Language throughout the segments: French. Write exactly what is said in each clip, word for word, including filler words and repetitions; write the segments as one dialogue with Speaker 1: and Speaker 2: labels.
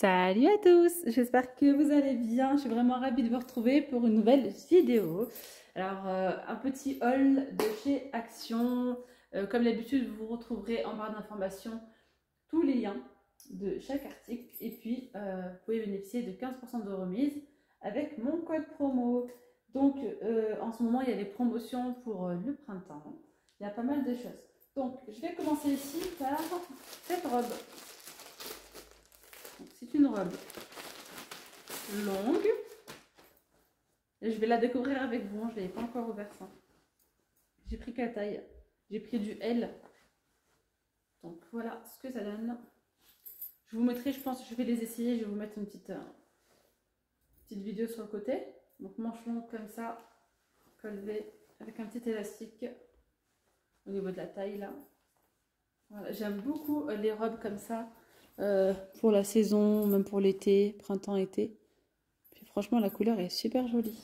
Speaker 1: Salut à tous, j'espère que vous allez bien. Je suis vraiment ravie de vous retrouver pour une nouvelle vidéo. Alors, euh, un petit haul de chez Action. Euh, comme d'habitude, vous retrouverez en barre d'informations tous les liens de chaque article. Et puis, euh, vous pouvez bénéficier de quinze pour cent de remise avec mon code promo. Donc, euh, en ce moment, il y a des promotions pour euh, le printemps. Il y a pas mal de choses. Donc, je vais commencer ici par cette robe. C'est une robe longue. Et je vais la découvrir avec vous. Je ne l'ai pas encore ouvert ça. J'ai pris quelle taille? J'ai pris du L. Donc voilà ce que ça donne. Je vous mettrai, je pense, je vais les essayer. Je vais vous mettre une petite, euh, petite vidéo sur le côté. Donc manche longue comme ça, col V avec un petit élastique au niveau de la taille là. Voilà, j'aime beaucoup les robes comme ça euh, pour la saison, même pour l'été, printemps-été. Puis franchement, la couleur est super jolie.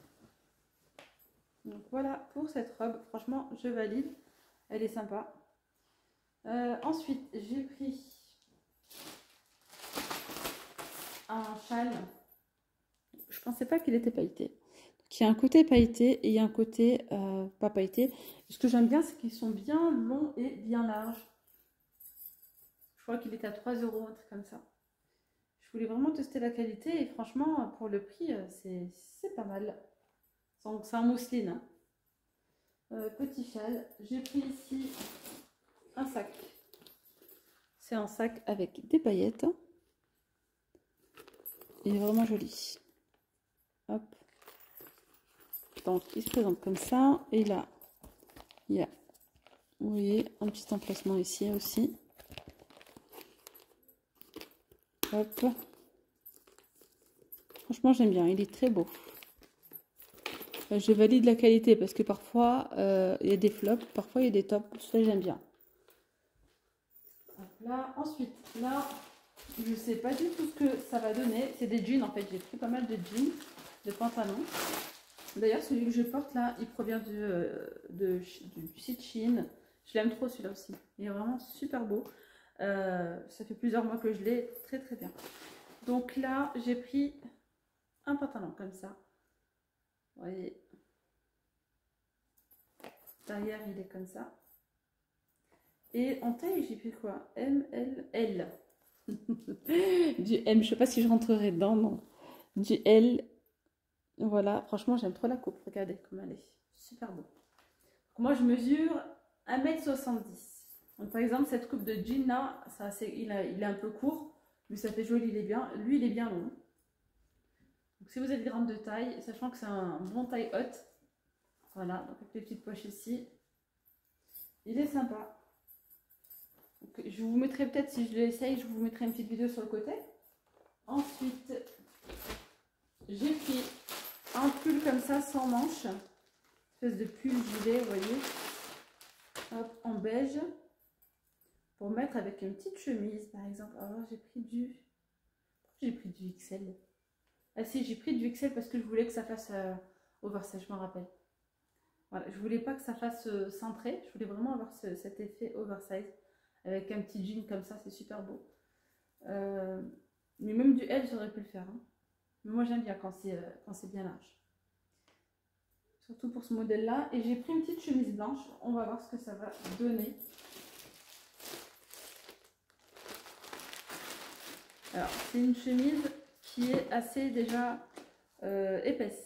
Speaker 1: Donc voilà pour cette robe. Franchement, je valide. Elle est sympa. Euh, ensuite, j'ai pris un châle. Je pensais pas qu'il était pailleté. Donc, il y a un côté pailleté et il y a un côté euh, pas pailleté. Ce que j'aime bien, c'est qu'ils sont bien longs et bien larges. Je crois qu'il est à trois euros, un truc comme ça. Je voulais vraiment tester la qualité et franchement, pour le prix, c'est pas mal. Donc, c'est en mousseline. Hein. Euh, petit châle. J'ai pris ici un sac. C'est un sac avec des paillettes. Il est vraiment joli. Hop. Donc, il se présente comme ça. Et là, il y a, vous voyez, un petit emplacement ici aussi. Hop. Franchement, j'aime bien. Il est très beau. Je valide la qualité parce que parfois, euh, il y a des flops. Parfois, il y a des tops. Ça, j'aime bien. Hop là. Ensuite, là, je sais pas du tout ce que ça va donner. C'est des jeans, en fait. J'ai pris pas mal de jeans, de pantalons. D'ailleurs, celui que je porte là, il provient du, euh, de, du, du site Shein. Je l'aime trop celui-là aussi. Il est vraiment super beau. Euh, ça fait plusieurs mois que je l'ai. Très très bien. Donc là, j'ai pris un pantalon comme ça. Vous voyez. Derrière, il est comme ça. Et en taille, j'ai pris quoi? M, L, L. Du M, je sais pas si je rentrerai dedans, non. Du L. Voilà, franchement, j'aime trop la coupe. Regardez comme elle est. Super beau. Donc, moi, je mesure un mètre soixante-dix. Donc, par exemple, cette coupe de jean là, ça, il, a, il est un peu court. Mais ça fait joli, il est bien. Lui, il est bien long. Donc, si vous êtes grande de taille, sachant que c'est un bon taille haute. Voilà, donc avec les petites poches ici. Il est sympa. Donc, je vous mettrai peut-être, si je l'essaye, je vous mettrai une petite vidéo sur le côté. Ensuite, j'ai pris un pull comme ça, sans manches. Une espèce de pull gilet, vous voyez. Hop, en beige. Pour mettre avec une petite chemise, par exemple. Alors, j'ai pris du... J'ai pris du X L. Ah si, j'ai pris du X L parce que je voulais que ça fasse euh, oversize, je m'en rappelle. Voilà, je voulais pas que ça fasse euh, cintré. Je voulais vraiment avoir ce, cet effet oversize. Avec un petit jean comme ça, c'est super beau. Euh, mais même du L, j'aurais pu le faire. Hein. Mais moi, j'aime bien quand c'est euh, bien large. Surtout pour ce modèle-là. Et j'ai pris une petite chemise blanche. On va voir ce que ça va donner. Alors, c'est une chemise qui est assez déjà euh, épaisse.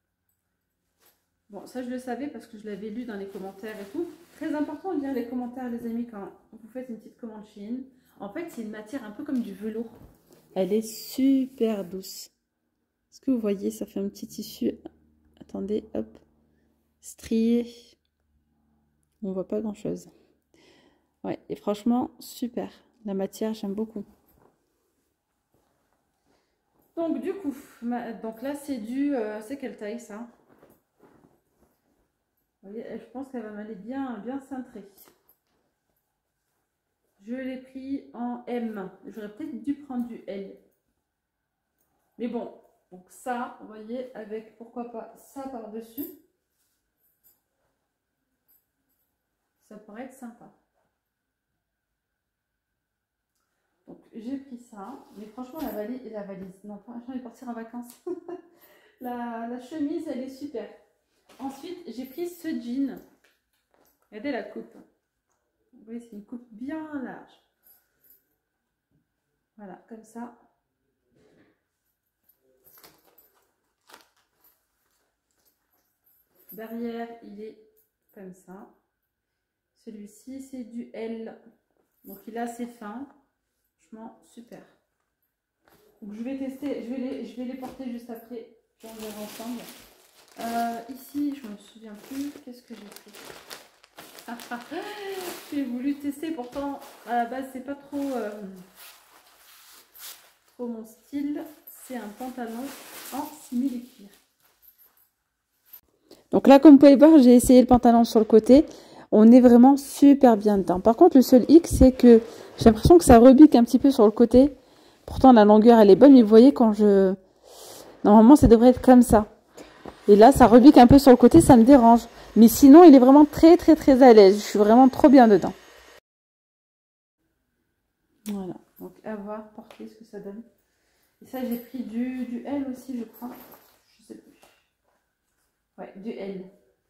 Speaker 1: Bon, ça, je le savais parce que je l'avais lu dans les commentaires et tout. Très important de lire les commentaires, les amis, quand vous faites une petite commande Shein. En fait, c'est une matière un peu comme du velours. Elle est super douce. Est-ce que vous voyez, ça fait un petit tissu. Attendez, hop. Strié. On voit pas grand-chose. Ouais, et franchement, super. La matière, j'aime beaucoup. Donc, du coup, ma... donc là, c'est du... Euh, c'est quelle taille, ça? Vous voyez, je pense qu'elle va m'aller bien, bien cintrée. Je l'ai pris en M. J'aurais peut-être dû prendre du L. Mais bon, donc ça, vous voyez, avec pourquoi pas ça par-dessus. Ça pourrait être sympa. Donc j'ai pris ça. Mais franchement, la valise, la valise, non, pas, j'ai envie de partir en vacances. la, la chemise, elle est super. Ensuite, j'ai pris ce jean. Regardez la coupe. Vous voyez, c'est une coupe bien large. Voilà, comme ça. Derrière, il est comme ça. Celui-ci, c'est du L. Donc, il est assez fin. Franchement, super. Donc, je vais tester, je vais les, je vais les porter juste après. Puis on verra ensemble. Euh, ici, je me souviens plus. Qu'est-ce que j'ai fait? J'ai voulu tester, pourtant, à la base, c'est pas trop, euh, trop mon style. C'est un pantalon en simili-cuir. Donc là, comme vous pouvez voir, j'ai essayé le pantalon sur le côté. On est vraiment super bien dedans. Par contre, le seul hic, c'est que j'ai l'impression que ça rebique un petit peu sur le côté. Pourtant, la longueur, elle est bonne. Mais vous voyez, quand je... Normalement, ça devrait être comme ça. Et là, ça rebique un peu sur le côté, ça me dérange. Mais sinon, il est vraiment très, très, très à l'aise. Je suis vraiment trop bien dedans. Voilà. Donc, à voir, porter ce que ça donne. Et ça, j'ai pris du, du L aussi, je crois. Je sais plus. Ouais, du L.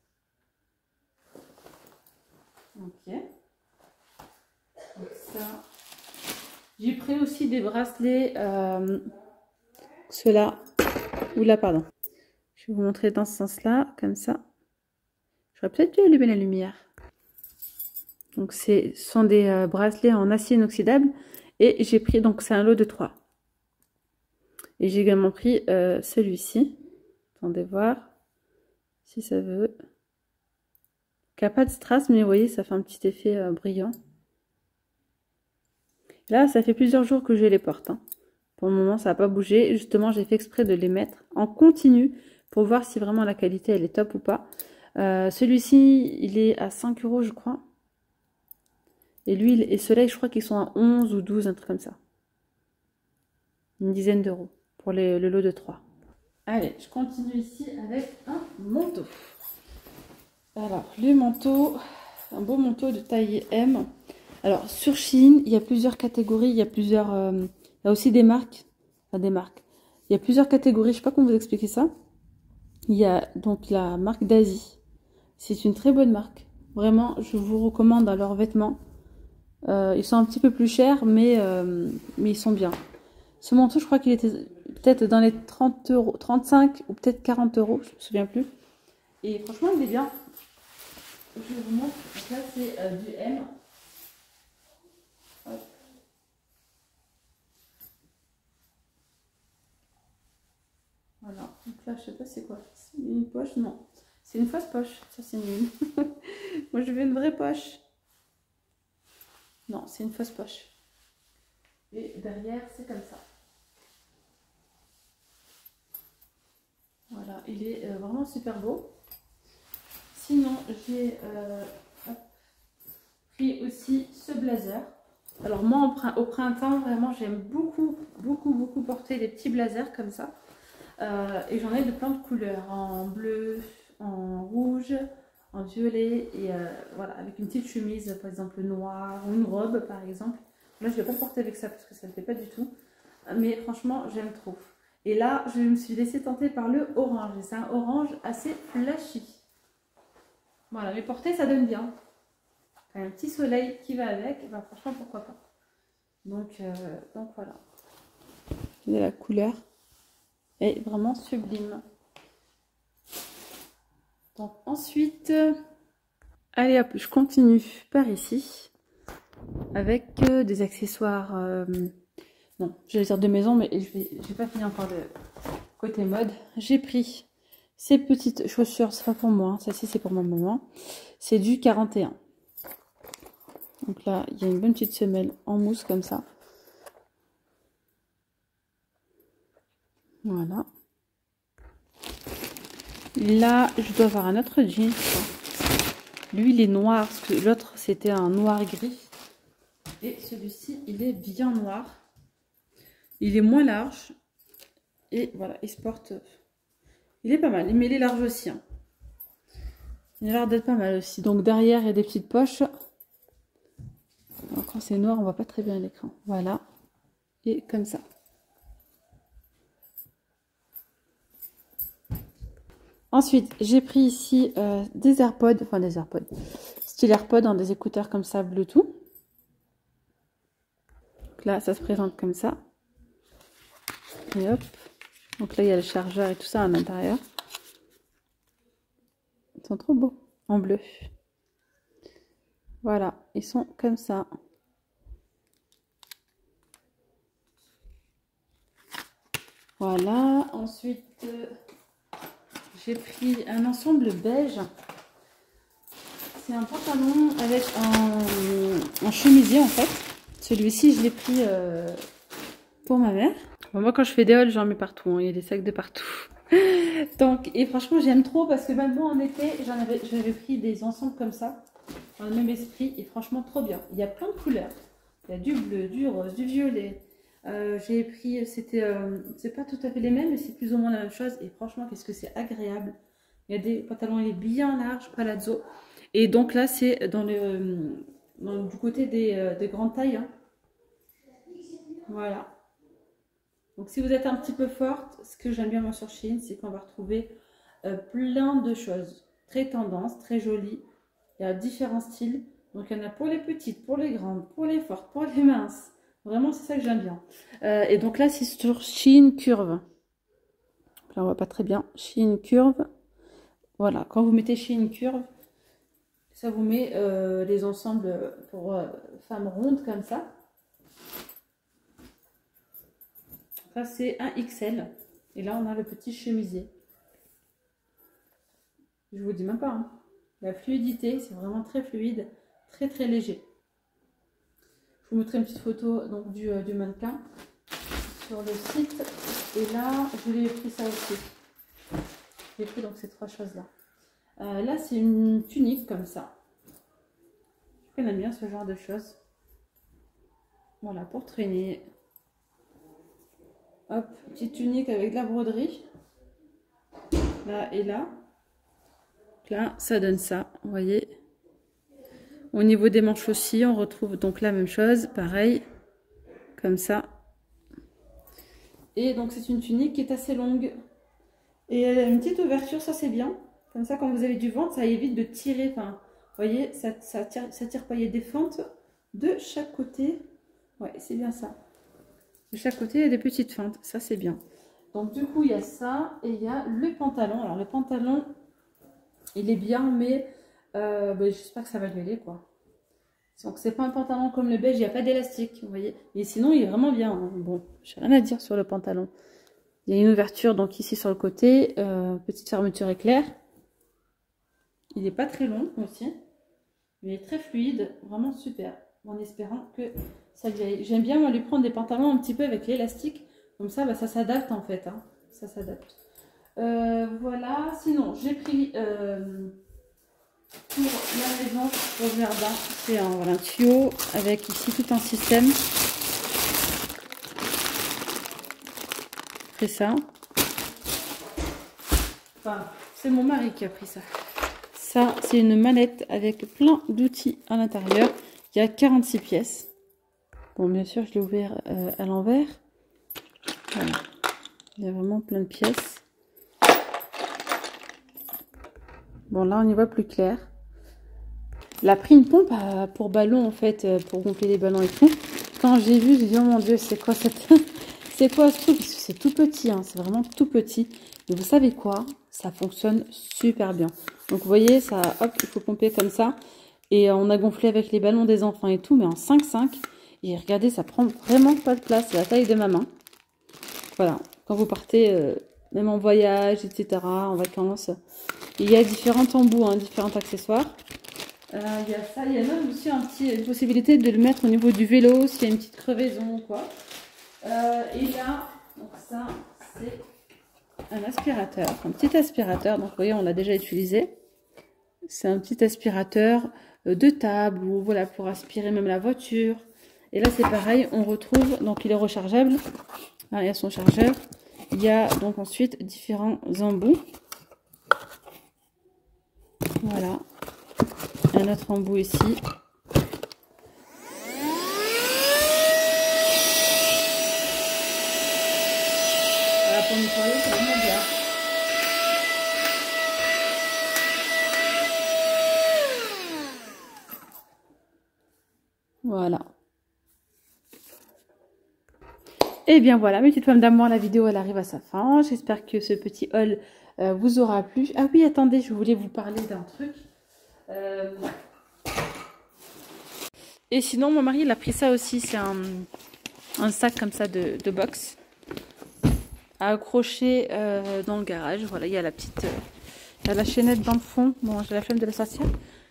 Speaker 1: Ok. Donc ça. J'ai pris aussi des bracelets. Euh, Ceux-là. Oula, pardon. Je vais vous montrer dans ce sens-là, comme ça. J'aurais peut-être dû allumer la lumière. Donc, ce sont des euh, bracelets en acier inoxydable. Et j'ai pris, donc c'est un lot de trois. Et j'ai également pris euh, celui-ci. Attendez voir si ça veut. Qui n'a pas de strass, mais vous voyez, ça fait un petit effet euh, brillant. Là, ça fait plusieurs jours que je les porte. Hein. Pour le moment, ça n'a pas bougé. Justement, j'ai fait exprès de les mettre en continu pour voir si vraiment la qualité, elle est top ou pas. Euh, Celui-ci, il est à cinq euros, je crois. Et lui, et ceux-là, je crois qu'ils sont à onze ou douze, un truc comme ça. Une dizaine d'euros pour les, le lot de trois. Allez, je continue ici avec un manteau. Alors, le manteau, un beau manteau de taille M. Alors, sur Shein, il y a plusieurs catégories, il y a plusieurs... Euh, il y a aussi des marques, enfin des marques. Il y a plusieurs catégories, je ne sais pas comment vous expliquer ça. Il y a donc la marque d'Asie. C'est une très bonne marque. Vraiment, je vous recommande leurs vêtements. Euh, ils sont un petit peu plus chers, mais, euh, mais ils sont bien. Ce manteau, je crois qu'il était peut-être dans les trente euros, trente-cinq ou peut-être quarante euros, je ne me souviens plus. Et franchement, il est bien. Je vous montre. Donc là, c'est euh, du M. Hop. Voilà. Donc là, je sais pas c'est quoi. C'est une poche? Non. C'est une fausse poche. Ça, c'est nul. Moi, je veux une vraie poche. Non, c'est une fausse poche. Et derrière, c'est comme ça. Voilà. Il est euh, vraiment super beau. Sinon, j'ai euh, pris aussi ce blazer. Alors moi, au printemps, vraiment, j'aime beaucoup, beaucoup, beaucoup porter des petits blazers comme ça. Euh, et j'en ai de plein de couleurs, en bleu, en rouge, en violet, et euh, voilà, avec une petite chemise, par exemple noire, ou une robe, par exemple. Là, je ne vais pas le porter avec ça, parce que ça ne le fait pas du tout. Mais franchement, j'aime trop. Et là, je me suis laissée tenter par le orange. Et c'est un orange assez flashy. Voilà, mais porter, ça donne bien. Un petit soleil qui va avec, ben, franchement, pourquoi pas. Donc, euh, donc voilà. Regardez la couleur. Est vraiment sublime. Donc ensuite, allez hop, je continue par ici. Avec euh, des accessoires... Euh, non, j'allais dire de maison, mais je vais, je vais pas finir encore le côté mode. J'ai pris ces petites chaussures, c'est pas pour moi, hein, ça ci c'est pour ma maman. C'est du quarante et un. Donc là, il y a une bonne petite semelle en mousse comme ça. Voilà. Là, je dois avoir un autre jean. Lui, il est noir, parce que l'autre, c'était un noir gris. Et celui-ci, il est bien noir. Il est moins large. Et voilà, il se porte... Il est pas mal, mais il est large aussi. Hein. Il a l'air d'être pas mal aussi. Donc derrière, il y a des petites poches. Alors, quand c'est noir, on voit pas très bien l'écran. Voilà. et comme ça. Ensuite, j'ai pris ici euh, des AirPods, enfin des AirPods, style AirPods dans des écouteurs comme ça, Bluetooth. Donc là, ça se présente comme ça. Et hop. Donc là, il y a le chargeur et tout ça à l'intérieur. Ils sont trop beaux, en bleu. Voilà, ils sont comme ça. Voilà, ensuite... Euh, j'ai pris un ensemble beige. C'est un pantalon avec un, un chemisier en fait. Celui-ci, je l'ai pris euh, pour ma mère. Bon, moi, quand je fais des hauls, j'en mets partout. Hein. Il y a des sacs de partout. Donc, et franchement, j'aime trop parce que même moi, en été, j'en avais, j'avais pris des ensembles comme ça, dans le même esprit. Et franchement, trop bien. Il y a plein de couleurs. Il y a du bleu, du rose, du violet. Euh, j'ai pris, c'était, euh, c'est pas tout à fait les mêmes, mais c'est plus ou moins la même chose. Et franchement, qu'est-ce que c'est agréable. Il y a des pantalons, il est bien large, palazzo. Et donc là, c'est dans le, dans, du côté des, euh, des grandes tailles. Hein. Voilà. Donc si vous êtes un petit peu forte, ce que j'aime bien moi sur Shein, c'est qu'on va retrouver euh, plein de choses. Très tendance, très jolies. Il y a différents styles. Donc il y en a pour les petites, pour les grandes, pour les fortes, pour les minces. Vraiment, c'est ça que j'aime bien. Euh, et donc là, c'est sur Shein Curve. Là, on voit pas très bien. Shein Curve. Voilà, quand vous mettez Shein Curve, ça vous met euh, les ensembles pour euh, femmes rondes comme ça. Ça, c'est un X L. Et là, on a le petit chemisier. Je vous dis même pas. Hein. La fluidité, c'est vraiment très fluide, très très léger. Je vous mettrai une petite photo donc, du, euh, du mannequin sur le site. Et là, je lui ai pris ça aussi. J'ai pris donc ces trois choses-là. Euh, là, c'est une tunique comme ça. Je connais bien ce genre de choses. Voilà, pour traîner. Hop, petite tunique avec de la broderie. Là et là. Donc là, ça donne ça, vous voyez. Au niveau des manches aussi, on retrouve donc la même chose, pareil, comme ça. Et donc c'est une tunique qui est assez longue. Et elle a une petite ouverture, ça c'est bien. Comme ça, quand vous avez du ventre, ça évite de tirer. Enfin, vous voyez, ça, ça tire, ça tire pas. Il y a des fentes de chaque côté. Ouais, c'est bien ça. De chaque côté, il y a des petites fentes. Ça, c'est bien. Donc, du coup, il y a ça. Et il y a le pantalon. Alors, le pantalon, il est bien, mais euh, ben, j'espère que ça va gueuler, quoi. Donc, c'est pas un pantalon comme le beige. Il n'y a pas d'élastique, vous voyez. Mais sinon, il est vraiment bien. Hein. Bon, j'ai rien à dire sur le pantalon. Il y a une ouverture, donc, ici, sur le côté. Euh, petite fermeture éclair. Il n'est pas très long, aussi. Il est très fluide. Vraiment super. En espérant que ça lui aille. J'aime bien moi, lui prendre des pantalons un petit peu avec l'élastique. Comme ça, bah, ça s'adapte en fait. Hein. Ça s'adapte. Euh, voilà. Sinon, j'ai pris euh, pour la maison, pour le jardin, c'est un, voilà, un tuyau avec ici tout un système. C'est ça. Enfin, c'est mon mari qui a pris ça. Ça, c'est une mallette avec plein d'outils à l'intérieur. Il y a quarante-six pièces. Bon, bien sûr, je l'ai ouvert euh, à l'envers. Voilà. Il y a vraiment plein de pièces. Bon, là, on y voit plus clair. Elle a pris une pompe à, pour ballon, en fait, pour gonfler les ballons et tout. Quand j'ai vu, j'ai dit, oh mon Dieu, c'est quoi cette... c'est quoi ce truc? Parce que c'est tout petit, hein, c'est vraiment tout petit. Et vous savez quoi? Ça fonctionne super bien. Donc, vous voyez, ça, hop, il faut pomper comme ça. Et on a gonflé avec les ballons des enfants et tout, mais en cinq cinq. Et regardez, ça prend vraiment pas de place. C'est la taille de ma main. Voilà. Quand vous partez, euh, même en voyage, et cetera, en vacances. Il y a différents embouts, hein, différents accessoires. Euh, il y a ça. Il y a même aussi un petit, une possibilité de le mettre au niveau du vélo, s'il y a une petite crevaison ou quoi. Euh, et là, donc ça, c'est un aspirateur. Un petit aspirateur. Donc, vous voyez, on l'a déjà utilisé. C'est un petit aspirateur de table ou voilà pour aspirer même la voiture. Et là c'est pareil, on retrouve, donc il est rechargeable. Là, il y a son chargeur. Il y a donc ensuite différents embouts. Voilà. Un autre embout ici. pour nettoyer, c'est vraiment bien. Voilà. Et bien voilà, mes petites femmes d'amour, la vidéo elle arrive à sa fin. J'espère que ce petit haul euh, vous aura plu. Ah oui, attendez, je voulais vous parler d'un truc. Euh... Et sinon, mon mari il a pris ça aussi. C'est un, un sac comme ça de, de box à accrocher euh, dans le garage. Voilà, il y a la petite, euh, il y a la chaînette dans le fond. Bon, j'ai la flemme de la sortir.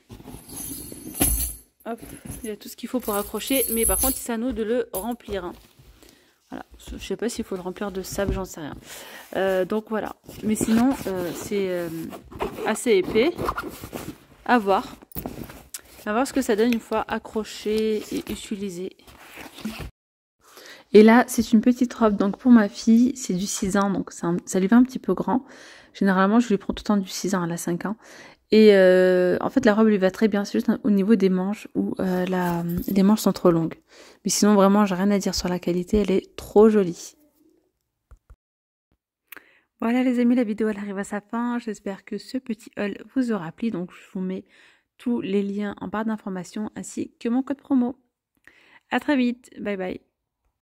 Speaker 1: Hop, il y a tout ce qu'il faut pour accrocher, mais par contre, c'est à nous de le remplir. Hein. Voilà, je sais pas s'il faut le remplir de sable, j'en sais rien. Euh, donc voilà, mais sinon, euh, c'est euh, assez épais. À voir. À voir ce que ça donne une fois accroché et utilisé. Et là, c'est une petite robe, donc pour ma fille, c'est du six ans, donc ça, ça lui va un petit peu grand. Généralement, je lui prends tout le temps du six ans, elle a cinq ans. Et euh, en fait, la robe lui va très bien, c'est juste au niveau des manches où euh, la, les manches sont trop longues. Mais sinon, vraiment, j'ai rien à dire sur la qualité, elle est trop jolie. Voilà les amis, la vidéo elle arrive à sa fin. J'espère que ce petit haul vous aura plu. Donc, je vous mets tous les liens en barre d'informations ainsi que mon code promo. À très vite, bye bye.